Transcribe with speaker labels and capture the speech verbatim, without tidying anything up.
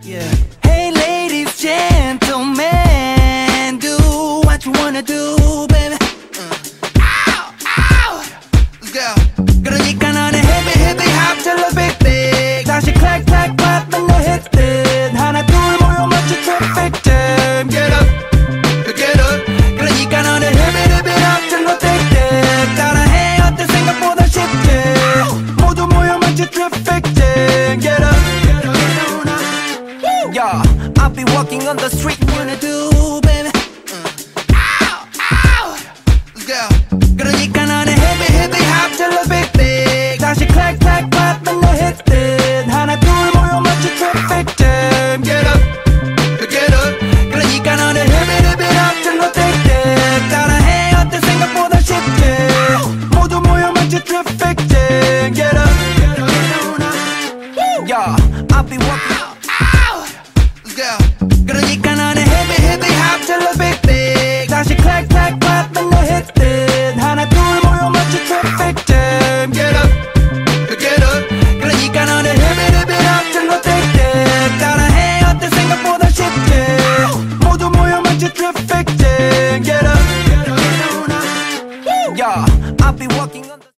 Speaker 1: Yeah. Hey ladies, gentlemen, do what you wanna do, baby. Uh. Ow, ow. Let's go. 그러니까 너는 hippie hippie hop till the big big. 다시 clack clack clap when the hit it. 하나 둘 모여 마치 traffic jam. Get up, get up. 그러니까 너는 hippie hippie hop till the big big. 따라해 어때 생각보다 쉽지. 모두 모여 마치 traffic jam. Get up, get up, get on up. Yeah, I'll be walking on the street. Wanna do.